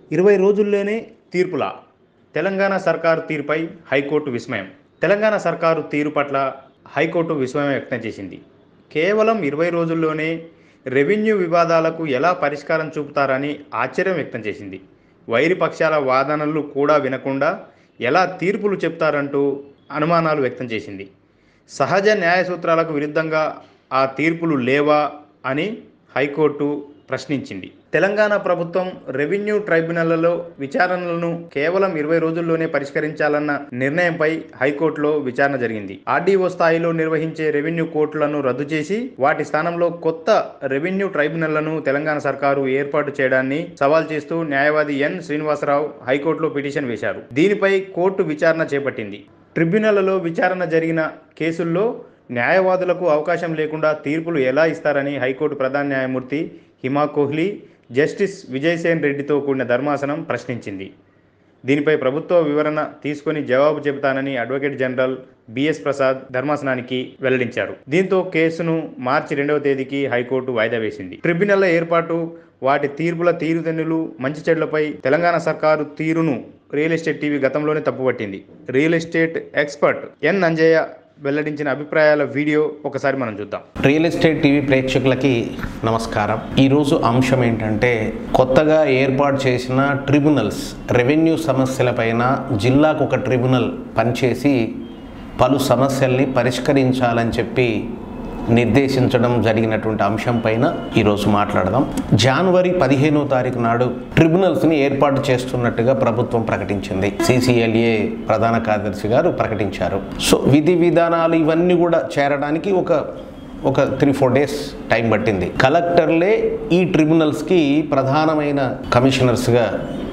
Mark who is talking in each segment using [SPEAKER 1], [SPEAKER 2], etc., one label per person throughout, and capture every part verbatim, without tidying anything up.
[SPEAKER 1] ఇరవై రోజుల్లోనే తీర్పులా తెలంగాణ సర్కారు తీరుపై హైకోర్టు విస్మయం. తెలంగాణ సర్కారు తీరు పట్ల హైకోర్టు విస్మయం వ్యక్తం చేసింది. కేవలం ఇరవై రోజుల్లోనే రెవెన్యూ వివాదాలకు ఎలా పరిష్కారం చూపుతారని ఆశ్చర్యం వ్యక్తం చేసింది. వైరి పక్షాల వాదనలు కూడా వినకుండా ఎలా తీర్పులు చెప్తారంటూ అనుమానాలు వ్యక్తం చేసింది. సహజ న్యాయ సూత్రాలకు విరుద్ధంగా ఆ తీర్పులు లేవా అని హైకోర్టు ప్రశ్నించింది. తెలంగాణ ప్రభుత్వం రెవెన్యూ ట్రైబ్యునళ్లలో విచారణలను కేవలం ఇరవై రోజుల్లోనే పరిష్కరించాలన్న నిర్ణయంపై హైకోర్టులో విచారణ జరిగింది. ఆర్డీఓ స్థాయిలో నిర్వహించే రెవెన్యూ కోర్టులను రద్దు చేసి వాటి స్థానంలో కొత్త రెవెన్యూ ట్రైబ్యునళ్లను తెలంగాణ సర్కారు ఏర్పాటు చేయడాన్ని సవాల్ చేస్తూ న్యాయవాది ఎన్ శ్రీనివాసరావు హైకోర్టులో పిటిషన్ వేశారు. దీనిపై కోర్టు విచారణ చేపట్టింది. ట్రిబ్యునళ్లలో విచారణ జరిగిన కేసుల్లో న్యాయవాదులకు అవకాశం లేకుండా తీర్పులు ఎలా ఇస్తారని హైకోర్టు ప్రధాన న్యాయమూర్తి హిమా కోహ్లీ, జస్టిస్ విజయసేన్ రెడ్డితో కూడిన ధర్మాసనం ప్రశ్నించింది. దీనిపై ప్రభుత్వ వివరణ తీసుకొని జవాబు చెబుతానని అడ్వకేట్ జనరల్ బిఎస్ ప్రసాద్ ధర్మాసనానికి వెల్లడించారు. దీంతో కేసును మార్చి రెండవ తేదీకి హైకోర్టు వాయిదా వేసింది. ట్రిబ్యునళ్ల ఏర్పాటు, వాటి తీర్పుల తీరుతెన్నులు, మంచి చెడులపై తెలంగాణ సర్కారు తీరును రియల్ ఎస్టేట్ టీవీ గతంలోనే తప్పుపట్టింది. Real estate expert N Anjaiah వెల్లడించిన అభిప్రాయాల వీడియో ఒకసారి మనం చూద్దాం.
[SPEAKER 2] రియల్ ఎస్టేట్ టీవీ ప్రేక్షకులకి నమస్కారం. ఈరోజు అంశం ఏంటంటే, కొత్తగా ఏర్పాటు చేసిన ట్రిబ్యునల్స్, రెవెన్యూ సమస్యలపైన జిల్లాకు ఒక ట్రిబ్యునల్ పనిచేసి పలు సమస్యల్ని పరిష్కరించాలని చెప్పి నిర్దేశించడం జరిగినటువంటి అంశం పైన ఈరోజు మాట్లాడదాం. జనవరి పదిహేనో తారీఖు నాడు ట్రిబ్యునల్స్ని ఏర్పాటు చేస్తున్నట్టుగా ప్రభుత్వం ప్రకటించింది. సిసిఎల్ఏ ప్రధాన కార్యదర్శి గారు ప్రకటించారు. సో విధి విధానాలు ఇవన్నీ కూడా చేరడానికి ఒక ఒక త్రీ ఫోర్ డేస్ టైం పట్టింది. కలెక్టర్లే ఈ ట్రిబ్యునల్స్కి ప్రధానమైన కమిషనర్స్గా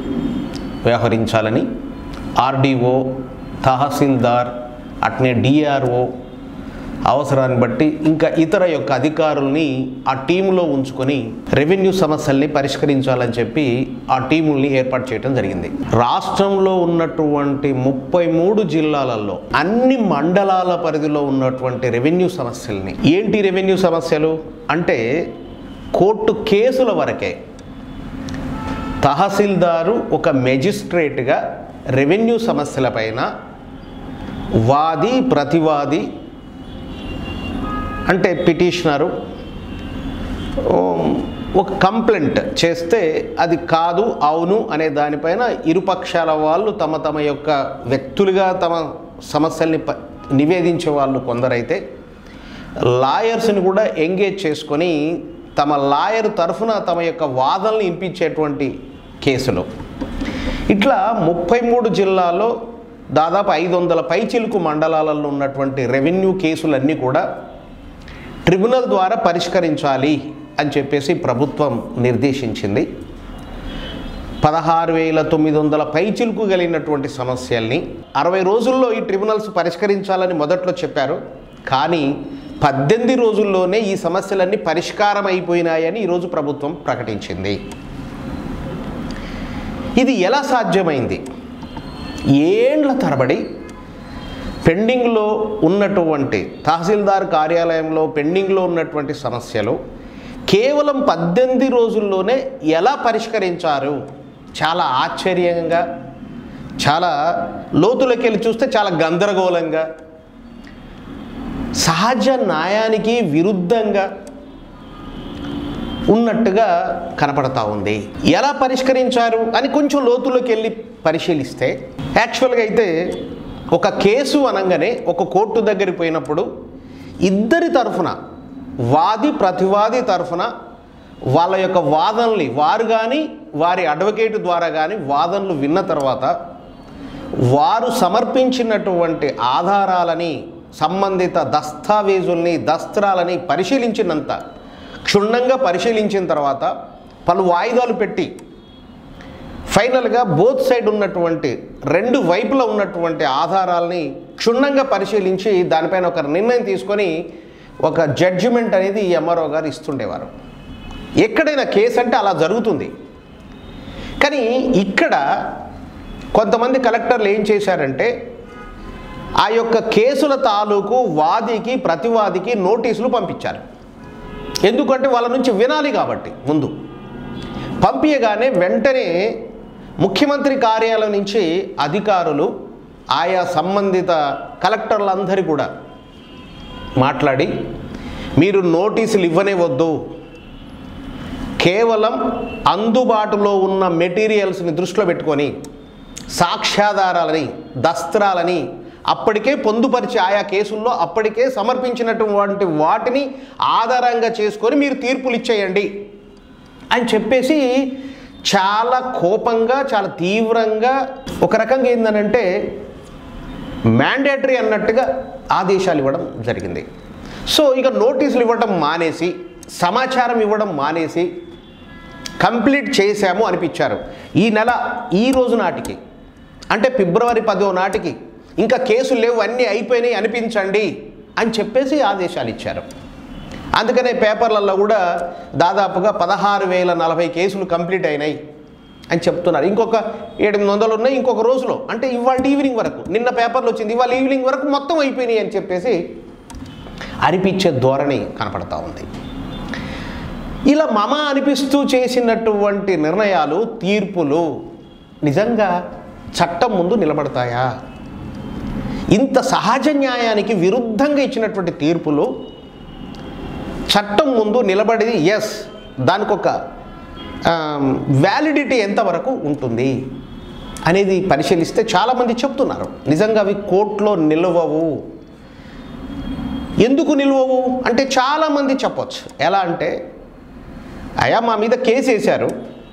[SPEAKER 2] వ్యవహరించాలని ఆర్డీఓ, తహసీల్దార్, అట్నే డిఆర్ఓ అవసరాన్ని బట్టి ఇంకా ఇతర యొక్క అధికారుల్ని ఆ టీంలో ఉంచుకొని రెవెన్యూ సమస్యల్ని పరిష్కరించాలని చెప్పి ఆ టీముల్ని ఏర్పాటు చేయడం జరిగింది. రాష్ట్రంలో ఉన్నటువంటి ముప్పై మూడు జిల్లాలలో అన్ని మండలాల పరిధిలో ఉన్నటువంటి రెవెన్యూ సమస్యల్ని, ఏంటి రెవెన్యూ సమస్యలు అంటే కోర్టు కేసుల వరకే తహసీల్దారు ఒక మెజిస్ట్రేట్గా రెవెన్యూ సమస్యలపైన వాది ప్రతివాది అంటే పిటిషనరు ఒక కంప్లైంట్ చేస్తే అది కాదు అవును అనే దానిపైన ఇరుపక్షాల వాళ్ళు తమ తమ యొక్క వ్యక్తులుగా తమ సమస్యల్ని నివేదించే వాళ్ళు కొందరైతే లాయర్స్ని కూడా ఎంగేజ్ చేసుకొని తమ లాయర్ తరఫున తమ యొక్క వాదనలు వినిపించేటువంటి కేసులు. ఇట్లా ముప్పై మూడు జిల్లాల్లో దాదాపు ఐదు వందల పైచిలుకు మండలాలలో ఉన్నటువంటి రెవెన్యూ కేసులన్నీ కూడా ట్రిబ్యునల్ ద్వారా పరిష్కరించాలి అని చెప్పేసి ప్రభుత్వం నిర్దేశించింది. పదహారు వేల తొమ్మిది వందల పైచిలుకు కలిగినటువంటి సమస్యల్ని అరవై రోజుల్లో ఈ ట్రిబ్యునల్స్ పరిష్కరించాలని మొదట్లో చెప్పారు. కానీ పద్దెనిమిది రోజుల్లోనే ఈ సమస్యలన్నీ పరిష్కారం అయిపోయినాయని ఈరోజు ప్రభుత్వం ప్రకటించింది. ఇది ఎలా సాధ్యమైంది? ఏండ్ల తరబడి పెండింగ్లో ఉన్నటువంటి తహసీల్దార్ కార్యాలయంలో పెండింగ్లో ఉన్నటువంటి సమస్యలు కేవలం పద్దెనిమిది రోజుల్లోనే ఎలా పరిష్కరించారు? చాలా ఆశ్చర్యంగా, చాలా లోతులోకి వెళ్ళి చూస్తే చాలా గందరగోళంగా, సహజ న్యాయానికి విరుద్ధంగా ఉన్నట్టుగా కనపడతా ఉంది. ఎలా పరిష్కరించారు అని కొంచెం లోతులోకి వెళ్ళి పరిశీలిస్తే, యాక్చువల్గా అయితే ఒక కేసు అనగానే ఒక కోర్టు దగ్గరికి పోయినప్పుడు ఇద్దరి తరఫున, వాది ప్రతివాది తరఫున వాళ్ళ యొక్క వాదనల్ని వారు కానీ వారి అడ్వకేట్ ద్వారా కానీ వాదనలు విన్న తర్వాత వారు సమర్పించినటువంటి ఆధారాలని, సంబంధిత దస్తావేజుల్ని, దస్త్రాలని పరిశీలించినంత క్షుణ్ణంగా పరిశీలించిన తర్వాత పలు వాయిదాలు పెట్టి ఫైనల్గా బోత్ సైడ్ ఉన్నటువంటి రెండు వైపులా ఉన్నటువంటి ఆధారాలని క్షుణ్ణంగా పరిశీలించి దానిపైన ఒక నిర్ణయం తీసుకొని ఒక జడ్జిమెంట్ అనేది ఈ ఎంఆర్ఓ గారు ఇస్తుండేవారు. ఎక్కడైనా కేసు అంటే అలా జరుగుతుంది. కానీ ఇక్కడ కొంతమంది కలెక్టర్లు ఏం చేశారంటే ఆ యొక్క కేసుల తాలూకు వాదికి ప్రతివాదికి నోటీసులు పంపించారు. ఎందుకంటే వాళ్ళ నుంచి వినాలి కాబట్టి ముందు పంపించగానే వెంటనే ముఖ్యమంత్రి కార్యాలయం నుంచి అధికారులు ఆయా సంబంధిత కలెక్టర్లందరూ కూడా మాట్లాడి మీరు నోటీసులు ఇవ్వనే వద్దు, కేవలం అందుబాటులో ఉన్న మెటీరియల్స్ని దృష్టిలో పెట్టుకొని సాక్ష్యాధారాలని దస్త్రాలని అప్పటికే పొందుపరిచి ఆయా కేసుల్లో అప్పటికే సమర్పించినటువంటి వాటిని ఆధారంగా చేసుకొని మీరు తీర్పులు ఇచ్చేయండి అని చెప్పేసి చాలా కోపంగా చాలా తీవ్రంగా ఒక రకంగా ఏంటంటే మ్యాండేటరీ అన్నట్టుగా ఆదేశాలు ఇవ్వడం జరిగింది. సో ఇక నోటీసులు ఇవ్వడం మానేసి సమాచారం ఇవ్వడం మానేసి కంప్లీట్ చేశాము అనిపించారు. ఈ నెల ఈ రోజు నాటికి అంటే ఫిబ్రవరి పదో నాటికి ఇంకా కేసులు లేవు అన్నీ అయిపోయినాయి అనిపించండి అని చెప్పేసి ఆదేశాలు ఇచ్చారు. అందుకనే పేపర్లలో కూడా దాదాపుగా పదహారు వేల నలభై కేసులు కంప్లీట్ అయినాయి అని చెప్తున్నారు. ఇంకొక ఎనిమిది వందలు ఉన్నాయి ఇంకొక రోజులో, అంటే ఇవాళ ఈవినింగ్ వరకు, నిన్న పేపర్లు వచ్చింది ఇవాళ ఈవినింగ్ వరకు మొత్తం అయిపోయినాయి అని చెప్పేసి అనిపించే ధోరణి కనపడతా ఉంది. ఇలా మమ అనిపిస్తూ చేసినటువంటి నిర్ణయాలు తీర్పులు నిజంగా చట్టం ముందు నిలబడతాయా? ఇంత సహజ న్యాయానికి విరుద్ధంగా ఇచ్చినటువంటి తీర్పులు చట్టం ముందు నిలబడి ఎస్ దానికి ఒక వ్యాలిడిటీ ఎంతవరకు ఉంటుంది అనేది పరిశీలిస్తే చాలామంది చెప్తున్నారు నిజంగా అవి కోర్టులో నిలవవు. ఎందుకు నిలవవు అంటే చాలామంది చెప్పొచ్చు. ఎలా అంటే అయ్యా మా మీద కేసు వేశారు,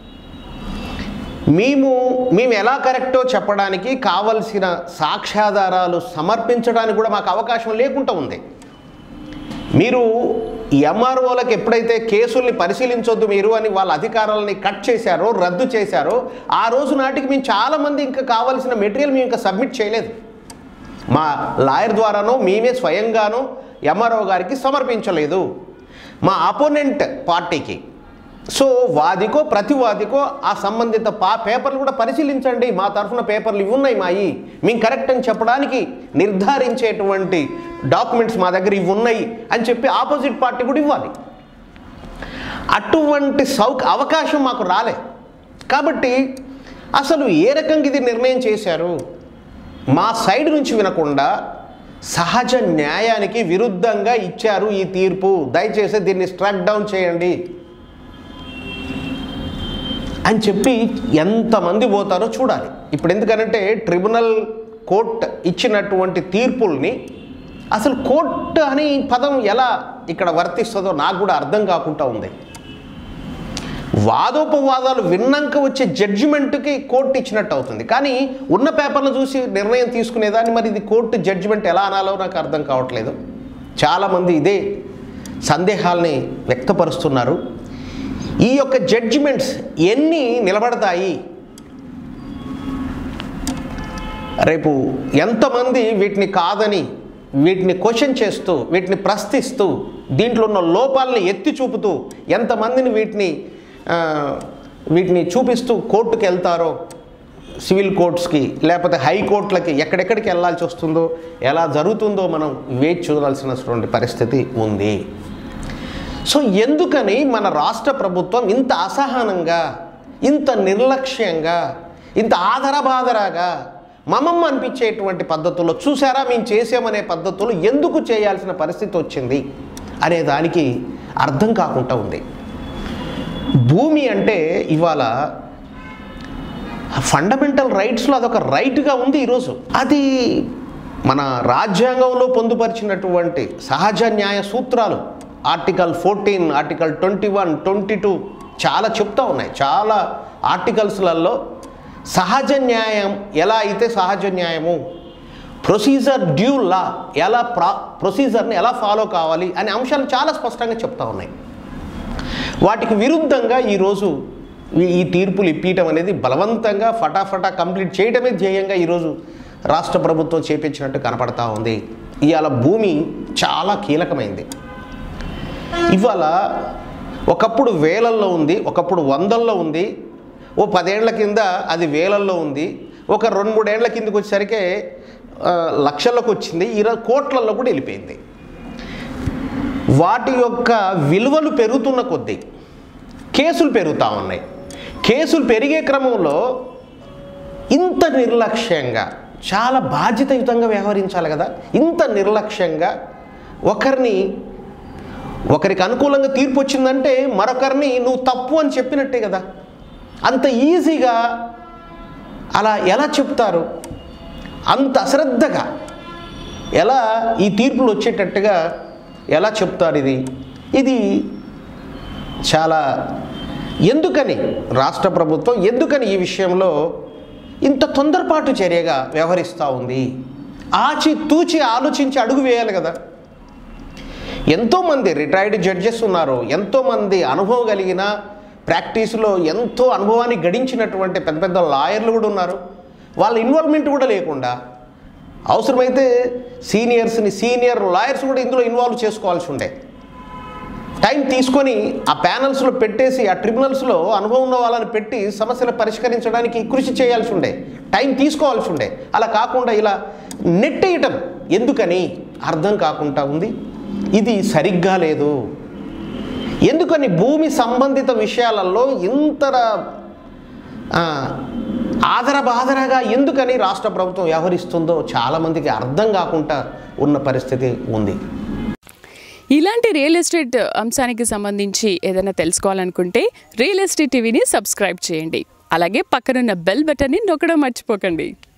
[SPEAKER 2] మేము మేము ఎలా కరెక్టో చెప్పడానికి కావలసిన సాక్ష్యాధారాలు సమర్పించడానికి కూడా మాకు అవకాశం లేకుండా ఉంది. మీరు ఎంఆర్ఓలకు ఎప్పుడైతే కేసుల్ని పరిశీలించొద్దు మీరు అని వాళ్ళ అధికారాలని కట్ చేశారో రద్దు చేశారో ఆ రోజు నాటికి మేము చాలామంది ఇంకా కావాల్సిన మెటీరియల్ మేము ఇంకా సబ్మిట్ చేయలేదు. మా లాయర్ ద్వారానో మేమే స్వయంగానో ఎంఆర్ఓ గారికి సమర్పించలేదు మా అపోనెంట్ పార్టీకి. సో వాదికో ప్రతివాదికో ఆ సంబంధిత పా పేపర్లు కూడా పరిశీలించండి, మా తరఫున పేపర్లు ఇవి ఉన్నాయి మాయి, మేము కరెక్ట్ అని చెప్పడానికి నిర్ధారించేటువంటి డాక్యుమెంట్స్ మా దగ్గర ఇవి ఉన్నాయి అని చెప్పి ఆపోజిట్ పార్టీ కూడా ఇవ్వాలి. అటువంటి సౌక అవకాశం మాకు రాలే. కాబట్టి అసలు ఏ రకంగా ఇది నిర్ణయం చేశారు మా సైడ్ నుంచి వినకుండా సహజ న్యాయానికి విరుద్ధంగా ఇచ్చారు ఈ తీర్పు, దయచేసి దీన్ని స్ట్రైక్ డౌన్ చేయండి అని చెప్పి ఎంతమంది పోతారో చూడాలి. ఇప్పుడు ఎందుకనంటే ట్రిబ్యునల్ కోర్టు ఇచ్చినటువంటి తీర్పుల్ని అసలు కోర్టు అని పదం ఎలా ఇక్కడ వర్తిస్తుందో నాకు కూడా అర్థం కాకుండా ఉంది. వాదోపవాదాలు విన్నాక వచ్చే జడ్జిమెంట్కి కోర్టు ఇచ్చినట్టు అవుతుంది, కానీ ఉన్న పేపర్లు చూసి నిర్ణయం తీసుకునేదాన్ని మరి ఇది కోర్టు జడ్జిమెంట్ ఎలా అనాలో నాకు అర్థం కావట్లేదు. చాలామంది ఇదే సందేహాల్ని వ్యక్తపరుస్తున్నారు. ఈ యొక్క జడ్జిమెంట్స్ ఎన్ని నిలబడతాయి, రేపు ఎంతమంది వీటిని కాదని వీటిని క్వశ్చన్ చేస్తూ వీటిని ప్రశ్నిస్తూ దీంట్లో ఉన్న లోపాలని ఎత్తి చూపుతూ ఎంతమందిని వీటిని వీటిని చూపిస్తూ కోర్టుకు వెళ్తారో, సివిల్ కోర్ట్స్కి లేకపోతే హైకోర్టులకి ఎక్కడెక్కడికి వెళ్ళాల్సి వస్తుందో ఎలా జరుగుతుందో మనం వేచి చూడాల్సినటువంటి పరిస్థితి ఉంది. సో ఎందుకని మన రాష్ట్ర ప్రభుత్వం ఇంత అసహనంగా ఇంత నిర్లక్ష్యంగా ఇంత ఆదరబాదరాగా మమమ్మ అనిపించేటువంటి పద్ధతుల్లో చూసారా మేము చేసామనే పద్ధతులు ఎందుకు చేయాల్సిన పరిస్థితి వచ్చింది అనే దానికి అర్థం కాకుండా ఉంది. భూమి అంటే ఇవాళ ఫండమెంటల్ రైట్స్లో అదొక రైట్గా ఉంది ఈరోజు. అది మన రాజ్యాంగంలో పొందుపరిచినటువంటి సహజ న్యాయ సూత్రాలు article fourteen article twenty one twenty two చాలా చెప్తూ ఉన్నాయి. చాలా ఆర్టికల్స్లలో సహజ న్యాయం ఎలా అయితే సహజ న్యాయము, ప్రొసీజర్ డ్యూ లా ఎలా ప్రా ప్రొసీజర్ని ఎలా ఫాలో కావాలి అనే అంశాలు చాలా స్పష్టంగా చెప్తూ ఉన్నాయి. వాటికి విరుద్ధంగా ఈరోజు ఈ తీర్పులు ఇప్పీయటం అనేది బలవంతంగా ఫటాఫటా కంప్లీట్ చేయడమే ధ్యేయంగా ఈరోజు రాష్ట్ర ప్రభుత్వం చేపించినట్టు కనపడతా ఉంది. ఇవాళ భూమి చాలా కీలకమైంది. ఇవాళ ఒకప్పుడు వేలల్లో ఉంది, ఒకప్పుడు వందల్లో ఉంది, ఓ పదేళ్ల కింద అది వేలల్లో ఉంది, ఒక రెండు మూడేళ్ల కిందకి వచ్చేసరికి లక్షల్లోకి వచ్చింది, ఇరవై కోట్లలో కూడా వెళ్ళిపోయింది. వాటి యొక్క విలువలు పెరుగుతున్న కొద్దీ కేసులు పెరుగుతూ ఉన్నాయి. కేసులు పెరిగే క్రమంలో ఇంత నిర్లక్ష్యంగా, చాలా బాధ్యతాయుతంగా వ్యవహరించాలి కదా. ఇంత నిర్లక్ష్యంగా ఒకరిని ఒకరికి అనుకూలంగా తీర్పు వచ్చిందంటే మరొకరిని నువ్వు తప్పు అని చెప్పినట్టే కదా. అంత ఈజీగా అలా ఎలా చెప్తారు? అంత అశ్రద్ధగా ఎలా ఈ తీర్పులు వచ్చేటట్టుగా ఎలా చెప్తారు? ఇది ఇది చాలా ఎందుకని రాష్ట్ర ప్రభుత్వం ఎందుకని ఈ విషయంలో ఇంత తొందరపాటు చర్యగా వ్యవహరిస్తూ ఉంది? ఆచి తూచి ఆలోచించి అడుగు వేయాలి కదా. ఎంతోమంది రిటైర్డ్ జడ్జెస్ ఉన్నారు, ఎంతోమంది అనుభవం కలిగిన ప్రాక్టీస్లో ఎంతో అనుభవాన్ని గడించినటువంటి పెద్ద పెద్ద లాయర్లు కూడా ఉన్నారు. వాళ్ళ ఇన్వాల్వ్మెంట్ కూడా లేకుండా అవసరమైతే సీనియర్స్ని సీనియర్ లాయర్స్ కూడా ఇందులో ఇన్వాల్వ్ చేసుకోవాల్సి ఉండే. టైం తీసుకొని ఆ ప్యానల్స్లో పెట్టేసి ఆ ట్రిబ్యునల్స్లో అనుభవం ఉన్న వాళ్ళని పెట్టి సమస్యలు పరిష్కరించడానికి కృషి చేయాల్సి ఉండే, టైం తీసుకోవాల్సి ఉండే. అలా కాకుండా ఇలా నెట్టేయటం ఎందుకని అర్థం కాకుండా ఉంది. ఇది సరిగ్గా లేదు. ఎందుకని భూమి సంబంధిత విషయాలలో ఇంత ఆదరబాదరగా ఎందుకని రాష్ట్ర ప్రభుత్వం వ్యవహరిస్తుందో చాలామందికి అర్థం కాకుండా ఉన్న పరిస్థితి ఉంది.
[SPEAKER 3] ఇలాంటి రియల్ ఎస్టేట్ అంశానికి సంబంధించి ఏదైనా తెలుసుకోవాలనుకుంటే రియల్ ఎస్టేట్ టీవీని సబ్స్క్రైబ్ చేయండి. అలాగే పక్కనున్న బెల్ బటన్ని నొక్కడం మర్చిపోకండి.